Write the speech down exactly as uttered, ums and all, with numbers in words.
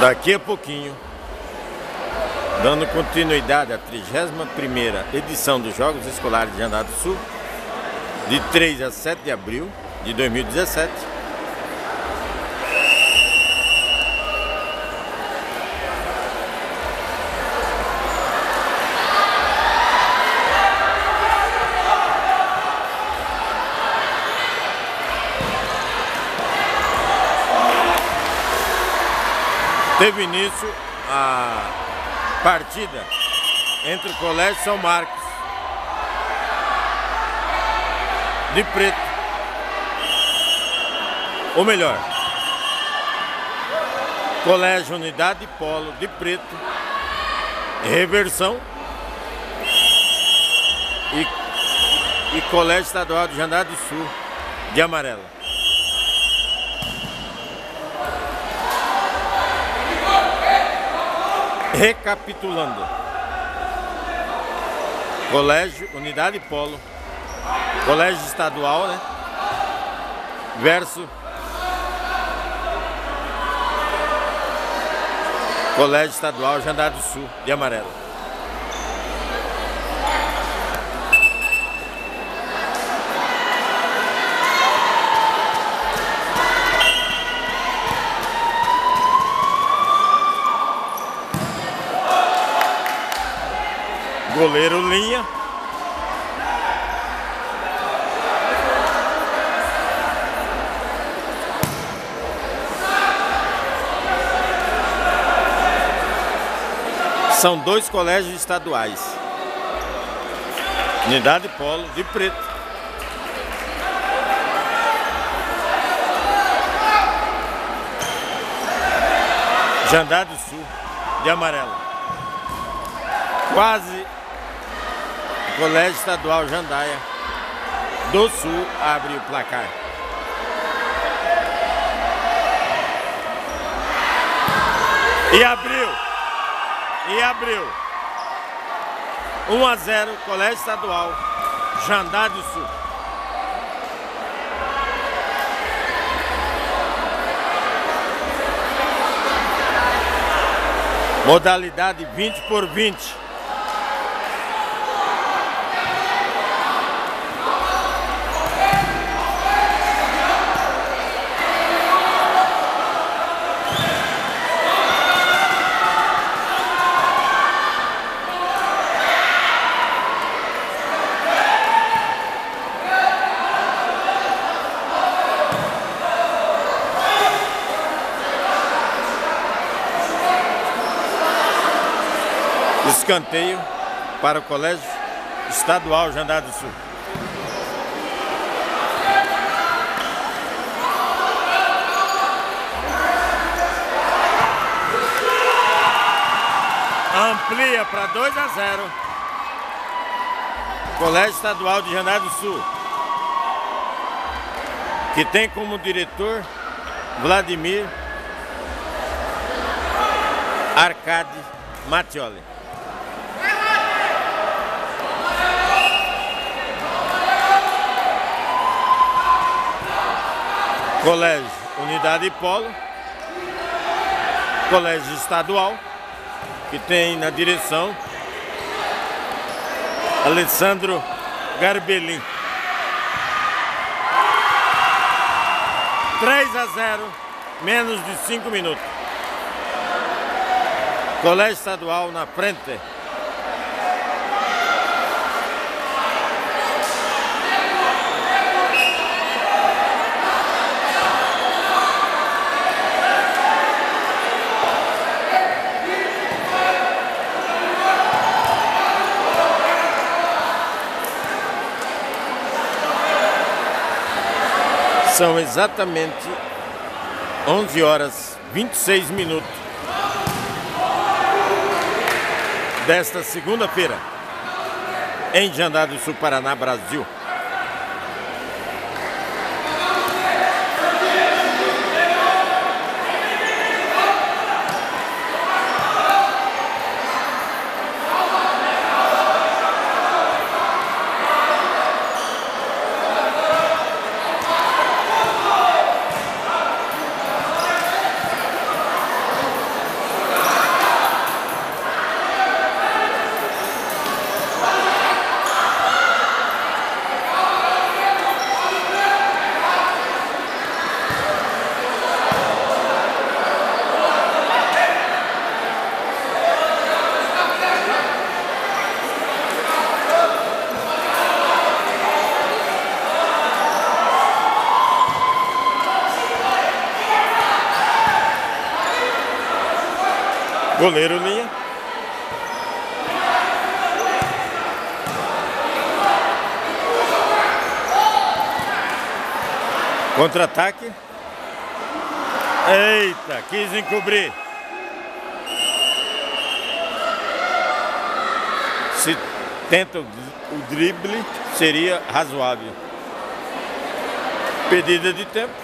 Daqui a pouquinho, dando continuidade à trigésima primeira edição dos Jogos Escolares de Jandar do Sul, de três a sete de abril de dois mil e dezessete. Teve início a partida entre o Colégio São Marcos de Preto, ou melhor, Colégio Unidade Polo de Preto, Reversão, e, e Colégio Estadual de Jandar do Sul de Amarela. Recapitulando: Colégio Unidade Polo, Colégio Estadual, né? Versus Colégio Estadual Jandar do Sul de Amarelo. Goleiro linha. São dois colégios estaduais. Unidade Polo de Preto. Jandar do Sul de Amarelo. Quase Colégio Estadual Jandaia do Sul abre o placar. E abriu. E abriu. um a zero, Colégio Estadual Jandar do Sul. Modalidade vinte por vinte. Escanteio para o Colégio Estadual Jandar do Sul. Amplia para dois a zero. Colégio Estadual de Jandar do Sul, que tem como diretor Vladimir Arcade Mattioli. Colégio Unidade Polo, Colégio Estadual, que tem na direção Alessandro Garbelin. três a zero, menos de cinco minutos. Colégio Estadual na frente. São exatamente onze horas e vinte e seis minutos desta segunda-feira em Jandar do Sul, Paraná, Brasil. Goleiro linha. Contra-ataque. Eita, quis encobrir. Se tenta o drible, seria razoável. Perdida de tempo.